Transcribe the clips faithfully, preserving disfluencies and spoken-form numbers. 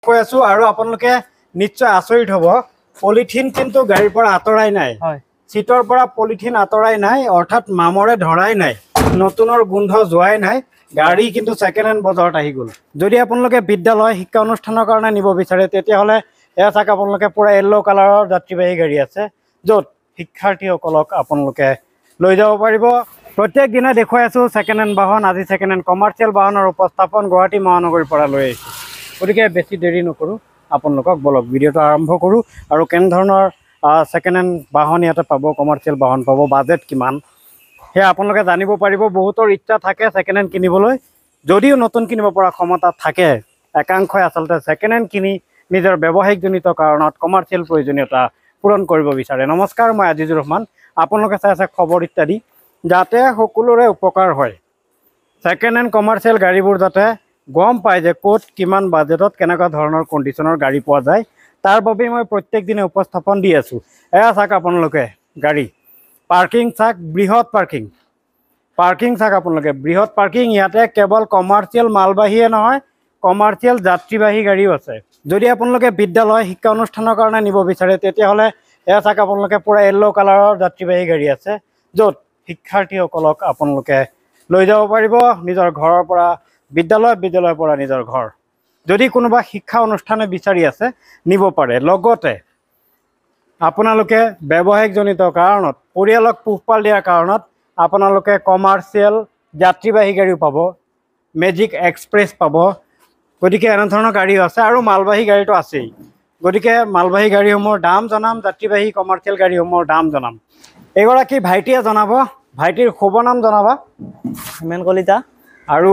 কৈ আছো আৰু আপোনালোকে নিশ্চয় আচৰিত হ'ব পলিথিন কিন্তু গাড়ীৰ পৰা আঁতৰাই নাই হয় সিটৰ পৰা পলিথিন আঁতৰাই নাই অৰ্থাৎ মামৰে ধৰাই নাই নতুনৰ গোন্ধ যোৱাই নাই গাড়ী কিন্তু সেকেন্ড হ্যান্ড বজাৰত আহি গ'ল যদি আপোনালোকে বিদ্যালয় শিক্ষা অনুষ্ঠানৰ কাৰণে নিব বিচাৰে তেতিয়া হলে এয়া চাক আপোনালোকে পুৰা ইয়েলো কালাৰৰ যাত্ৰীবাহী গাড়ী আছে য'ত শিক্ষাৰ্থীসকলক আপোনালোকে লৈ যাব পাৰিব প্ৰত্যেক দিনা দেখুৱাই আছো সেকেন্ড হ্যান্ড বাহন আজি সেকেন্ড হ্যান্ড কমাৰ্চিয়েল বাহনৰ উপস্থাপন গুৱাহাটী মহানগৰীৰ পৰা লৈ আহিছো গতিকে বেছি দেৰি নকৰো আপোনালোকক বলক ভিডিঅ'টো আৰম্ভ কৰো আৰু কেনে ধৰণৰ সেকেন্ড হ্যান্ড বাহন ইয়াতে পাব কমাৰ্চিয়েল বাহন পাব বাজেট কিমান হে আপোনালোকে জানিব পাৰিব বহুতৰ ইচ্ছা থাকে সেকেন্ড হ্যান্ড কিনিবলৈ যদিও নতুন কিনিব পৰা ক্ষমতা থাকে একাংশই আচলতে সেকেন্ড হ্যান্ড কিনি নিজৰ ব্যৱসায়িকজনিত কাৰণত কমাৰ্চিয়েল প্ৰয়োজনীয়তা পূৰণ কৰিব বিচাৰে নমস্কাৰ মই আজিজুৰ ৰহমান আপোনালোকে চাই আছে খবৰ ইত্যাদি যাতে সকলোৰে উপকাৰ হয় সেকেন্ড হ্যান্ড কমাৰ্চিয়েল গাড়ীবোৰ যাতে গম পায় যে ক'ত কিমান বাজেটত কেনেকুৱা ধৰণৰ কণ্ডিশ্যনৰ গাড়ী পোৱা যায় তাৰ বাবে মই প্ৰত্যেক দিনে উপস্থাপন দি আছো এয়া চাক আপোনালোকে গাড়ী পাৰ্কিং চাক বৃহৎ পাৰ্কিং পাৰ্কিং চাক আপোনালোকে বৃহৎ পাৰ্কিং ইয়াতে কেৱল কমাৰ্চিয়েল মালবাহীয়ে নহয় কমাৰ্চিয়েল যাত্ৰীবাহী গাড়ীও আছে যদি আপোনালোকে বিদ্যালয় শিক্ষা অনুষ্ঠানৰ কাৰণে নিব বিচাৰে তেতিয়া হলে এয়া চাক আপোনালোকে পুৰা ইয়েলো কালাৰৰ যাত্ৰীবাহী গাড়ী আছে য'ত শিক্ষাৰ্থীসকলক আপোনালোকে লৈ যাব পাৰিব নিজৰ ঘৰৰ পৰা বিদ্যালয় বিদ্যালয়ৰ পৰা নিজৰ ঘৰ যদি কোনোবা শিক্ষা অনুষ্ঠানে বিচাৰি আছে নিব পাৰে লগতে আপোনালোকে ব্যৱসায়িকজনিত কাৰণত পৰিয়ালক পোহপাল দিয়াৰ কাৰণত আপোনালোকে কমাৰ্চিয়েল যাত্ৰীবাহী গাড়ীও পাব মেজিক এক্সপ্ৰেছ পাব গতিকে এনে ধৰণৰ গাড়ীও আছে আৰু মালবাহী গাড়ীটো আছেই গতিকে মালবাহী গাড়ীসমূহৰ দাম জনাম যাত্ৰীবাহী কমাৰ্চিয়েল গাড়ীসমূহৰ দাম জনাম এগৰাকী ভাইটিয়ে জনাব ভাইটিৰ শুভ নাম জনাবা হেমেন কলিতা আৰু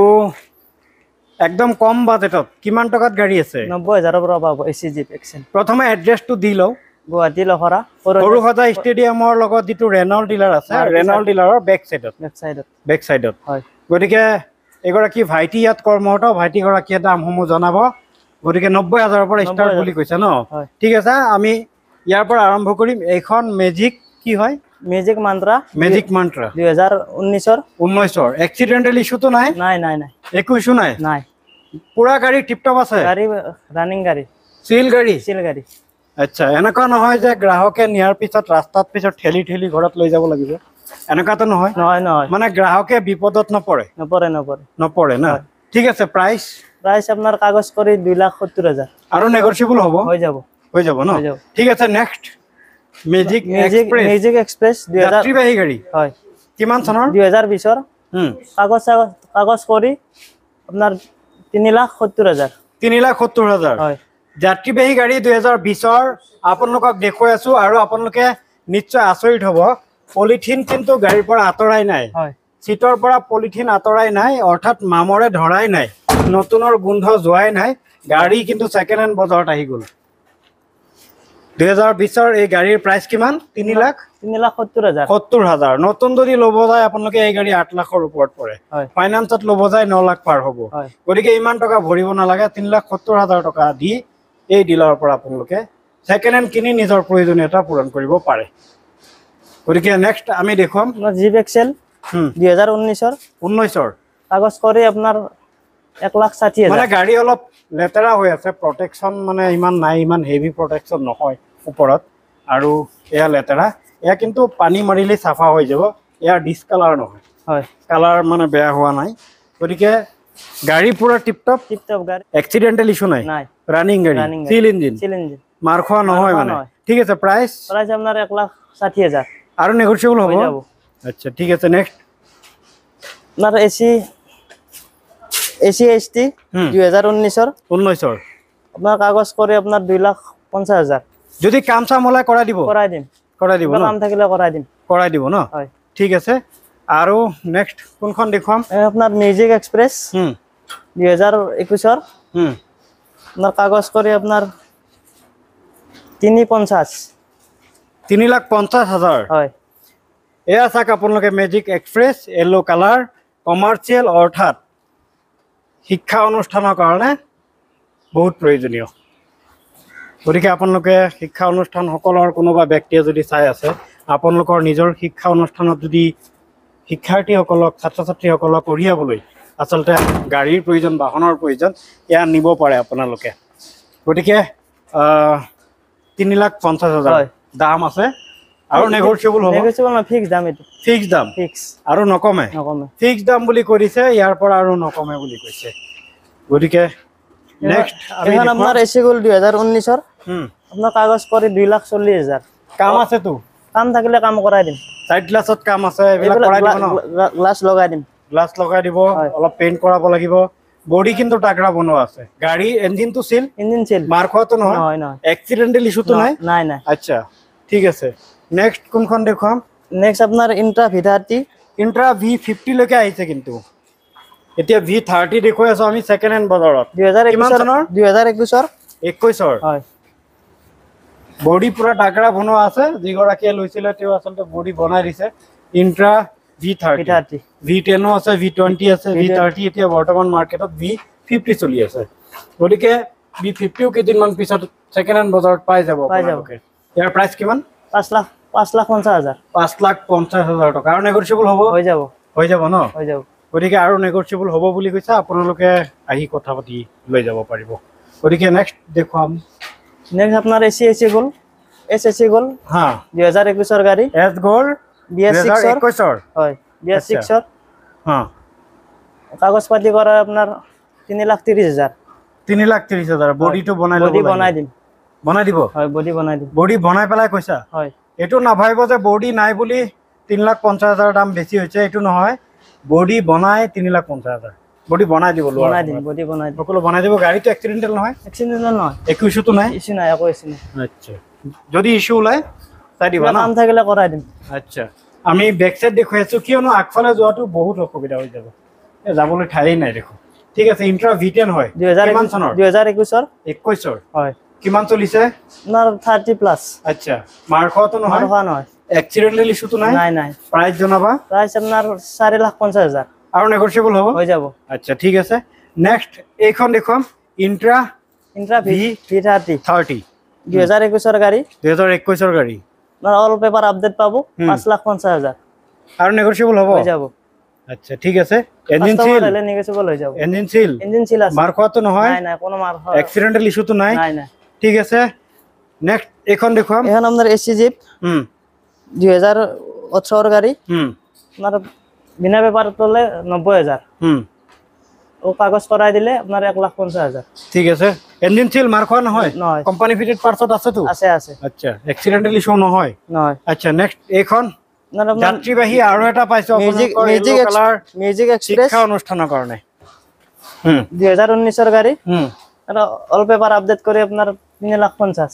একদম কম বাজেটত কিমান টকাত গাড়ী আছে নব্বৈ হাজাৰৰ পৰা পাব এচি জিপ এক্সেল প্ৰথমে এড্ৰেছটো দি লওঁ গুৱাহাটী লখৰা সৰু সজা ষ্টেডিয়ামৰ লগত যিটো ৰেনল ডিলাৰ আছে ৰেনল ডিলাৰৰ বেক সাইডত বেক সাইডত বেক সাইডত হয় গতিকে এগৰাকী ভাইটি ইয়াত কৰ্মৰত ভাইটিগৰাকীয়ে দামসমূহ জনাব গতিকে নব্বৈ হাজাৰৰ পৰা ষ্টাৰ্ট বুলি কৈছে ন ঠিক আছে আমি ইয়াৰ পৰা আৰম্ভ কৰিম এইখন মেজিক কি হয় মেজিক মন্ত্ৰা মেজিক মন্ত্ৰা দুই হাজাৰ ঊনৈশৰ ঊনৈশৰ এক্সিডেন্টাল ইস্যুটো নাই নাই নাই নাই একো ইস্যু নাই নাই পুৰা গাড়ী টিপটপ আছে গাড়ী ৰানিং গাড়ী সিল গাড়ী সিল গাড়ী আচ্ছা এনেকুৱা নহয় যে গ্ৰাহকে নিয়াৰ পিছত ৰাস্তাত পিছত ঠেলি ঠেলি ঘৰত লৈ যাব লাগিব এনেকুৱাটো নহয় নহয় নহয় মানে গ্ৰাহকে বিপদত নপৰে নপৰে নপৰে নপৰে না ঠিক আছে প্ৰাইস প্ৰাইস আপোনাৰ কাগজ কৰি দুই লাখ সত্তৰ হাজাৰ আৰু নেগোচিয়েবল হ'ব হৈ যাব হৈ যাব ন ঠিক আছে next magic express magic express দুই হাজাৰ যাত্ৰীবাহী গাড়ী হয় কিমান চনৰ দুই হাজাৰ বিশৰ হুম কাগজ কাগজ কৰি আপোনাৰ তিনি লাখ সত্তৰ হাজাৰ তিনি লাখ সত্তৰ হাজাৰ হয় যাত্ৰীবাহী গাড়ী দুই হাজাৰ বিশৰ আপোনালোকক দেখুৱাই আছো আৰু আপোনালোকে নিশ্চয় আচৰিত হ'ব পলিথিন কিন্তু গাড়ীৰ পৰা আঁতৰাই নাই হয় সিটৰ পৰা পলিথিন আঁতৰাই নাই অৰ্থাৎ মামৰে ধৰাই নাই নতুনৰ গোন্ধ যোৱাই নাই গাড়ী কিন্তু সেকেন্ড হ্যান্ড বজাৰত আহি গ'ল দুই হাজাৰ বিশৰ এই গাড়ীৰ প্ৰাইস কিমান তিনি লাখ তিনি লাখ সত্তৰ হাজাৰ সত্তৰ হাজাৰ নতুন যদি ল'ব যায় আপোনালোকে এই গাড়ী আঠ লাখৰ ওপৰত পৰে ফাইনান্সত ল'ব যায় ন লাখ পাৰ হ'ব গতিকে ইমান টকা ভৰিব নালাগে তিনি লাখ সত্তৰ হাজাৰ টকা দি এই ডিলাৰৰ পৰা আপোনালোকে সেকেন্ড হ্যান্ড কিনি নিজৰ প্ৰয়োজনীয়তা পূৰণ কৰিব পাৰে গতিকে নেক্সট আমি দেখুৱাম জিপ এক্সেল দুই হাজাৰ ঊনৈশৰ ঊনৈশৰ কাগজ কৰি আপোনাৰ এক লাখ ষাঠি হাজাৰ মানে গাড়ী অলপ লেতেৰা হৈ আছে প্ৰটেকশ্যন মানে ইমান নাই ইমান হেভি প্ৰটেকশ্যন নহয় ওপৰত আৰু এয়া লেতেৰা এয়া কিন্তু পানী মাৰিলে চাফা হৈ যাব এয়া ডিসকালাৰ নহয় হয় কালাৰ মানে বেয়া হোৱা নাই গতিকে গাড়ী পুৰা টিপটপ টিপটপ গাড়ী এক্সিডেন্টাল ইস্যু নাই নাই ৰানিং গাড়ী সিল ইঞ্জিন সিল ইঞ্জিন মাৰ খোৱা নহয় মানে ঠিক আছে প্ৰাইস প্ৰাইস আপোনাৰ এক লাখ ষাঠি হাজাৰ আৰু নেগোচিয়েবল হ'ব আচ্ছা ঠিক আছে নেক্সট আপোনাৰ এসি এসি এসটি দুই হাজাৰ ঊনৈশৰ ঊনৈশৰ আপোনাৰ কাগজ কৰি আপোনাৰ দুই লাখ পঞ্চাছ হাজাৰ যদি কাম চাম হলে কৰাই দিব কৰাই দিম কৰাই দিব কাম থাকিলে কৰাই দিম কৰাই দিব ন হয় ঠিক আছে আৰু নেক্সট কোনখন দেখুৱাম আপোনাৰ মিউজিক এক্সপ্ৰেছ হুম দুই হাজাৰ একৈশৰ হুম আপোনাৰ কাগজ কৰি আপোনাৰ তিনি পঞ্চাছ তিনি লাখ পঞ্চাছ হাজাৰ হয় এয়া চাক আপোনালোকে magic express yellow colour commercial অৰ্থাৎ শিক্ষা অনুষ্ঠানৰ কাৰণে বহুত প্ৰয়োজনীয় গতিকে আপোনালোকে শিক্ষা অনুষ্ঠান সকলৰ কোনোবা ব্যক্তিয়ে যদি চাই আছে আপোনালোকৰ নিজৰ শিক্ষা অনুষ্ঠানত যদি শিক্ষাৰ্থীসকলক ছাত্ৰ ছাত্ৰীসকলক কঢ়িয়াবলৈ আচলতে গাড়ীৰ প্ৰয়োজন বাহনৰ প্ৰয়োজন এয়া নিব পাৰে আপোনালোকে গতিকে তিনি লাখ পঞ্চাছ হাজাৰ দাম আছে আৰু নেগোচিয়েবল হ'ব নেগোচিয়েবল না ফিক্স দাম এটো ফিক্স দাম ফিক্স আৰু নকমে নকমে ফিক্স দাম বুলি কৰিছে ইয়াৰ পৰা আৰু নকমে বুলি কৈছে গতিকে নেক্সট এখন আপোনাৰ এসি গোল দুই হাজাৰ ঊনৈশ ৰ হুম আপোনাৰ কাগজ কৰি দুই লাখ চল্লিছ হাজাৰ কাম আছে তো কাম থাকিলে কাম কৰাই দিম সাইড গ্লাছত কাম আছে এবিলাক কৰাই দিব ন গ্লাস লগাই দিম গ্লাস লগাই দিব অলপ পেইন্ট কৰাব লাগিব বডি কিন্তু টাকৰা বনোৱা আছে গাড়ী ইঞ্জিনটো সিল ইঞ্জিন সিল মাৰ খোৱাটো নহয় নহয় নহয় এক্সিডেন্টাল ইস্যুটো নাই নাই নাই আচ্ছা ঠিক আছে নেক্সট কোনখন দেখুৱাম নেক্সট আপোনাৰ intra V thirty intra V fifty লৈকে আহিছে কিন্তু এতিয়া ভি থাৰ্টি দেখুৱাই আছো আমি সেকেন্ড হ্যান্ড বজাৰত দুই হাজাৰ একৈশ চনৰ দুই হাজাৰ একৈশ ৰ একৈশ ৰ হয় বডি পুৰা টাকৰা বনোৱা আছে যিগৰাকীয়ে লৈছিলে তেওঁ আচলতে বডি বনাই দিছে intra V thirty V ten আছে ভি টুৱেণ্টি আছে ভি থাৰ্টি এতিয়া বৰ্তমান মাৰ্কেটত ভি ফিফটি চলি আছে গতিকে ভি ফিফটিও কেইদিনমান পিছত সেকেন্ড হ্যান্ড বজাৰত পাই যাব আপোনালোকে ইয়াৰ প্ৰাইচ কিমান পাঁচ লাখ পাঁচ লাখ পঞ্চাছ হাজাৰ পাঁচ লাখ পঞ্চাছ হাজাৰ টকা আৰু নেগোচিয়েবল হ'ব হৈ যাব হৈ যাব ন হৈ যাব গতিকে আৰু নেগোচিয়েবল হ'ব বুলি কৈছে আপোনালোকে আহি কথা পাতি লৈ যাব পাৰিব গতিকে নেক্সট দেখুৱাম নেক্সট আপোনাৰ এসি এসি গোল এস এসি গোল হা দুই হাজাৰ একৈশ ৰ গাড়ী এস গোল বি এছ ছিক্স ৰ একৈশ ৰ হয় বি এছ ছিক্স ৰ হা কাগজ পাতি কৰা আপোনাৰ তিনি লাখ ত্ৰিশ হাজাৰ তিনি লাখ ত্ৰিশ হাজাৰ বডিটো বনাই ল'ব বডি বনাই দিম বনাই দিব হয় বডি বনাই দিম বডি বনাই পেলাই কৈছা হয় এটো নাভাবিব যে বডি নাই বুলি তিনি লাখ পঞ্চাছ হাজাৰ দাম বেছি হৈছে এটো নহয় বডি বনাই তিনি লাখ পঞ্চাছ হাজাৰ বডি বনাই দিব লোৱা বনাই দিম বডি বনাই দিম সকলো বনাই দিব গাড়ীটো এক্সিডেন্টাল নহয় এক্সিডেন্টাল নহয় একো ইস্যুটো নাই ইস্যু নাই একো ইস্যু নাই আচ্ছা যদি ইস্যু ওলাই চাই দিবা না কাম থাকিলে কৰাই দিম আচ্ছা আমি বেক সাইড দেখুৱাই আছো কিয়নো আগফালে যোৱাটো বহুত অসুবিধা হৈ যাব এ যাবলৈ ঠাই নাই দেখো ঠিক আছে ইন্ট্ৰা ভি টেন হয় দুই হাজাৰ কিমান চনৰ দুই হাজাৰ একৈশ ৰ একৈশ ৰ হয় কিমান চলিছে আপোনাৰ থাৰ্টি প্লাছ আচ্ছা মাৰ খোৱাটো নহয় হোৱা নহয় এক্সিডেন্টাল ইস্যুটো নাই নাই নাই প্ৰাইস জনাবা প্ৰাইস আপোনাৰ চাৰি লাখ পঞ্চাছ হাজাৰ আৰু নেগোচিয়েবল হ'ব হৈ যাব আচ্ছা ঠিক আছে নেক্সট এইখন দেখুৱাম intra intra V V thirty thirty দুই হাজাৰ একৈশ ৰ গাড়ী দুই হাজাৰ একৈশ ৰ গাড়ী আপোনাৰ অল পেপাৰ আপডেট পাব পাঁচ লাখ পঞ্চাছ হাজাৰ আৰু নেগোচিয়েবল হ'ব হৈ যাব আচ্ছা ঠিক আছে ইঞ্জিন সিল হলে নেগোচিয়েবল হৈ যাব ইঞ্জিন সিল ইঞ্জিন সিল আছে মাৰ খোৱাটো নহয় নাই নাই কোনো মাৰ এক্সিডেন্টাল ইস্যুটো নাই নাই নাই ঠিক আছে নেক্সট এইখন দেখুৱাম এখন আপোনাৰ এসি জিপ হুম দুই হাজাৰ ওঠৰ ৰ গাড়ী হুম আপোনাৰ বিনা পেপাৰ তলে নব্বৈ হাজাৰ হুম ও কাগজ কৰাই দিলে আপোনাৰ এক লাখ পঞ্চাছ হাজাৰ ঠিক আছে ইঞ্জিন সিল মাৰ খোৱা নহয় নহয় কোম্পানী ফিটেড পাৰ্টছত আছে তো আছে আছে আচ্ছা এক্সিডেন্টাল ইস্যু নহয় নহয় আচ্ছা নেক্সট এইখন আপোনাৰ আপোনাৰ যাত্ৰীবাহী আৰু এটা পাইছো music music colour music express শিক্ষা অনুষ্ঠানৰ কাৰণে হুম দুই হাজাৰ ঊনৈশ ৰ গাড়ী হুম আৰু অল পেপাৰ আপডেট কৰি আপোনাৰ তিনি লাখ পঞ্চাছ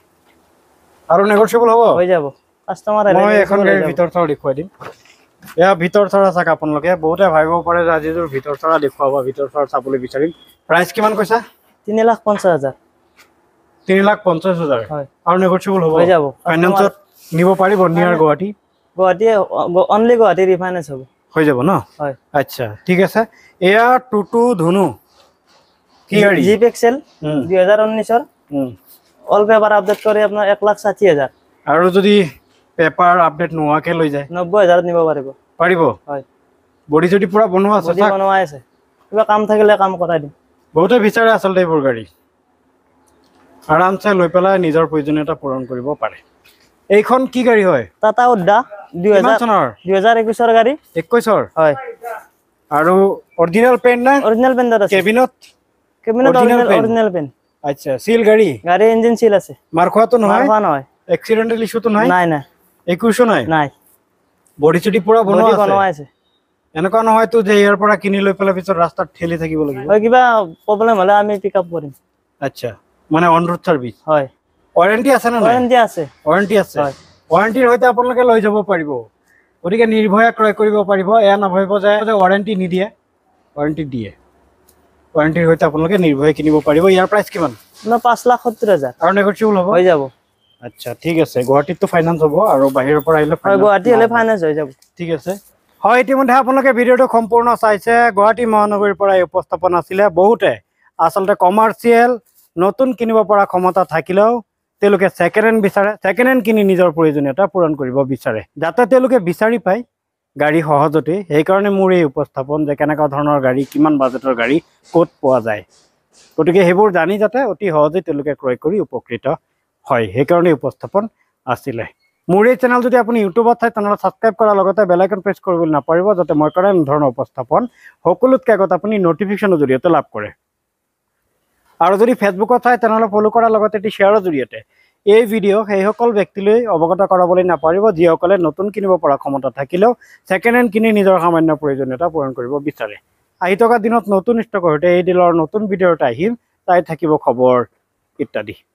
আৰু নেগোচিয়েবল হ'ব হৈ যাব কাস্টমাৰ মই এখন গাড়ীৰ ভিতৰ থৰা দেখুৱাই দিম এয়া ভিতৰ থৰা চাক আপোনালোকে বহুতে ভাবিব পাৰে যে আজিৰ ভিতৰ থৰা দেখুৱাব ভিতৰ থৰা চাবলৈ বিচাৰিম প্ৰাইস কিমান কৈছা তিনি লাখ পঞ্চাছ হাজাৰ তিনি লাখ পঞ্চাছ হাজাৰ হয় আৰু নেগোচিয়েবল হ'ব হৈ যাব ফাইনান্সত নিব পাৰিব near Guwahati Guwahati only Guwahati refinance হ'ব হৈ যাব ন হয় আচ্ছা ঠিক আছে এয়া টুটু ধুনু কি গাড়ী জিপ এক্সেল দুই হাজাৰ ঊনৈশ ৰ অল পেপাৰ আপডেট কৰি আপোনাৰ এক লাখ ষাঠি হাজাৰ আৰু যদি পেপাৰ আপডেট নোহোৱাকে লৈ যায় নব্বৈ হাজাৰত নিব পাৰিব পাৰিব হয় বডি যদি পুৰা বনোৱা আছে বডি বনোৱা আছে কিবা কাম থাকিলে কাম কৰাই দিম বহুতে বিচাৰে আচলতে এইবোৰ গাড়ী আৰামছে লৈ পেলাই নিজৰ প্ৰয়োজনীয়তা পূৰণ কৰিব পাৰে এইখন কি গাড়ী হয় টাটা উদ্দা দুই হাজাৰ চনৰ দুই হাজাৰ একৈশ ৰ গাড়ী একৈশ ৰ হয় আৰু অৰিজিনাল পেন না অৰিজিনাল পেন আছে কেবিনত কেবিনত অৰিজিনাল অৰিজিনাল পেন আচ্ছা সিল গাড়ী গাড়ী ইঞ্জিন সিল আছে মাৰ খোৱাটো মাৰ নহয় খোৱা নহয় এক্সিডেন্টাল ইস্যুটো নাই নাই নাই একো ইস্যু নাই নাই বডি চুটি পুৰা বডি বনোৱা বনোৱা আছে আছে এনেকুৱা নহয়তো যে ইয়াৰ পৰা কিনি লৈ পেলাই পিছত ৰাস্তাত ঠেলি থাকিব লাগিব হয় কিবা প্ৰব্লেম হলে আমি পিক আপ কৰিম আচ্ছা মানে অন ৰোড সাৰ্ভিস হয় ওয়াৰেন্টি আছে না নাই ওয়াৰেন্টি আছে ওয়াৰেন্টি আছে হয় ওয়াৰেন্টিৰ হয়তো আপোনালোকে লৈ যাব পাৰিব গতিকে নিৰ্ভয়ে ক্ৰয় কৰিব পাৰিব এয়া নাভাবিব যে ওয়াৰেন্টি নিদিয়ে ওয়াৰেন্টি দিয়ে ওয়াৰেন্টিৰ হয়তো আপোনালোকে নিৰ্ভয়ে কিনিব পাৰিব ইয়াৰ প্ৰাইস কিমান না পাঁচ লাখ সত্তৰ হাজাৰ আৰু নেগোচিয়েবল হ'ব হৈ যাব আচ্ছা ঠিক আছে গুৱাহাটীতো ফাইনান্স হ'ব আৰু বাহিৰৰ পৰা আহিলে হয় গুৱাহাটী হলে ফাইনান্স হৈ যাব ঠিক আছে হয় ইতিমধ্যে আপোনালোকে ভিডিঅ'টো সম্পূৰ্ণ চাইছে গুৱাহাটী মহানগৰীৰ পৰা এই উপস্থাপন আছিলে বহুতে আচলতে কমাৰ্চিয়েল নতুন কিনিব পৰা ক্ষমতা থাকিলেও তেওঁলোকে সেকেন্ড হ্যান্ড বিচাৰে সেকেন্ড হ্যান্ড কিনি নিজৰ প্ৰয়োজনীয়তা পূৰণ কৰিব বিচাৰে যাতে তেওঁলোকে বিচাৰি পায় গাড়ী সহজতে সেই কাৰণে মোৰ এই উপস্থাপন যে কেনেকুৱা ধৰণৰ গাড়ী কিমান বাজেটৰ গাড়ী ক'ত পোৱা যায় গতিকে সেইবোৰ জানি যাতে অতি সহজে তেওঁলোকে ক্ৰয় কৰি উপকৃত হয় সেইকাৰণে উপস্থাপন আছিলে মোৰ এই চেনেল যদি আপুনি ইউটিউবত চাই তেনেহ'লে ছাবস্ক্ৰাইব কৰাৰ লগতে বেল আইকন প্ৰেছ কৰিবলৈ নাপাহৰিব যাতে মই কৰা এনেধৰণৰ উপস্থাপন সকলোতকৈ আগত আপুনি নটিফিকেশ্যনৰ জৰিয়তে লাভ কৰে আৰু যদি ফেচবুকত চাই তেনেহ'লে ফ'ল' কৰাৰ লগতে এটি শ্বেয়াৰৰ জৰিয়তে এই ভিডিঅ' সেইসকল ব্যক্তিলৈ অৱগত কৰাবলৈ নাপাহৰিব যিসকলে নতুন কিনিব পৰা ক্ষমতা থাকিলেও ছেকেণ্ড হেণ্ড কিনি নিজৰ সামান্য প্ৰয়োজনীয়তা পূৰণ কৰিব বিচাৰে আহি থকা দিনত নতুন ষ্টকৰ সৈতে এই ডিলৰ নতুন ভিডিঅ'ত আহিম তাই থাকিব খবৰ ইত্যাদি